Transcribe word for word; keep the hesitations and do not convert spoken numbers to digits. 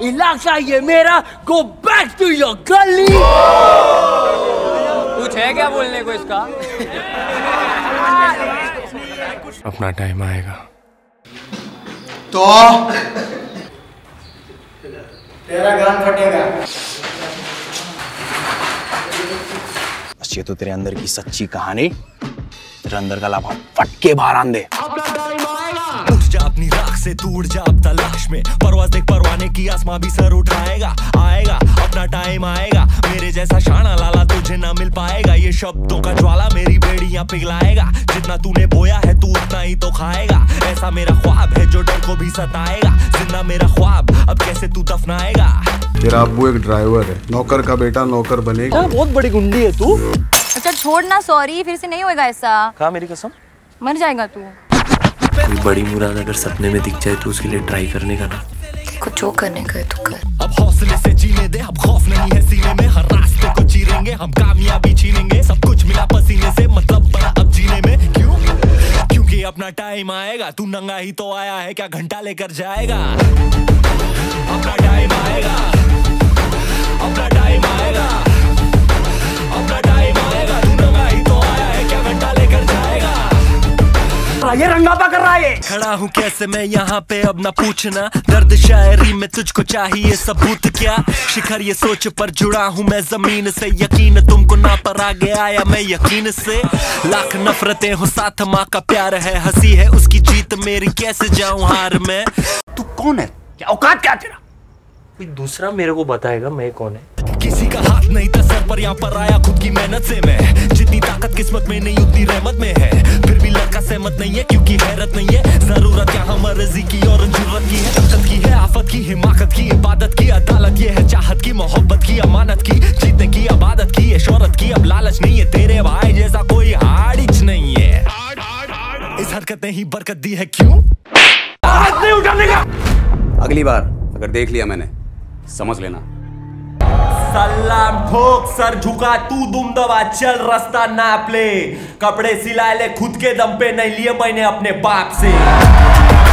इलाका ये मेरा, गो बैक टू योर गली। कुछ है क्या बोलने को इसका? अपना टाइम आएगा तो तेरा गान फटेगा। ये तो तेरे अंदर की सच्ची कहानी, तेरे अंदर का लाभा फट के बाहर आन दे। उठ जा अपनी राख से, तू उड़ जा अब तलाश में, परवाज़ देख परवाने की, आसमां भी सर उठाएगा। आएगा अपना टाइम आएगा, मेरे जैसा शाना लाला तुझे ना मिल पाएगा। ये शब्दों का ज्वाला मेरी बेड़ियां पिघलाएगा, जितना तूने बोया है तू उतना ही तो खाएगा। ऐसा मेरा ख्वाब है जो डर को भी सताएगा, जिंदा मेरा ख्वाब अब कैसे तू दफनाएगा। तेरा अब्बू एक ड्राइवर है, नौकर का बेटा नौकर बनेगा। बहुत बड़ी गुंडी है तू। अच्छा छोड़ ना, सॉरी, फिर से नहीं होएगा ऐसा। कहा मेरी कसम, मर जाएगा तू। कोई बड़ी मुराद अगर सपने में दिख जाए तो उसके लिए ट्राई करने का ना। कुछ जो करने का है तो कर। अब हौसले से जीने दे, अब खौफ नहीं है सीने में, हर रास्ते को चीरेंगे हम, कामयाबी छीनेंगे। सब कुछ मिला पसीने से, मतलब बड़ा अब जीने में। क्यों? क्योंकि अपना टाइम आएगा, तू नंगा ही तो आया है, क्या घंटा लेकर जाएगा। अपना टाइम आएगा, अपना टाइम आएगा, अपना टाइम आएगा, तू नंगा ही तो आया है, क्या घंटा लेकर जाएगा। ये रंगापा कर रहा है। खड़ा हूँ कैसे मैं यहाँ पे अब ना पूछना, दर्द शायरी में तुझको चाहिए सबूत क्या। शिखर ये सोच पर जुड़ा हूँ मैं जमीन से, यकीन तुमको ना पर आगे आया मैं यकीन से। लाख नफरतें हो साथ माँ का प्यार है, हंसी है उसकी जीत मेरी, कैसे जाऊँ हार में। तू कौन है, क्या औकात क्या तेरा? कोई दूसरा मेरे को बताएगा मैं कौन है। किसी का हाथ नहीं था सर पर, यहाँ पर आया खुद की मेहनत से मैं। जितनी ताकत किस्मत में नहीं उतनी रहमत में है, फिर भी लड़का सहमत नहीं है क्योंकि हैरत नहीं है। जरूरत यहाँ मर्जी की और जरूरत की है, ताकत की है, आफत की, हिमाकत की, इबादत की, अदालत ये है, चाहत की, मोहब्बत की, अमानत की, जीतने की, आबादत की, है शोहरत की। अब लालच नहीं है, तेरे भाई जैसा कोई हाड़िच नहीं है। इस हरकत ने ही बरकत दी है, क्यों? हाथ नहीं उठाने का। अगली बार अगर देख लिया मैंने, समझ लेना। सलाम ठोक सर झुका, तू दुम दबा, चल रास्ता नाप ले। कपड़े सिला ले खुद के दम पे, नहीं लिए मैंने अपने बाप से।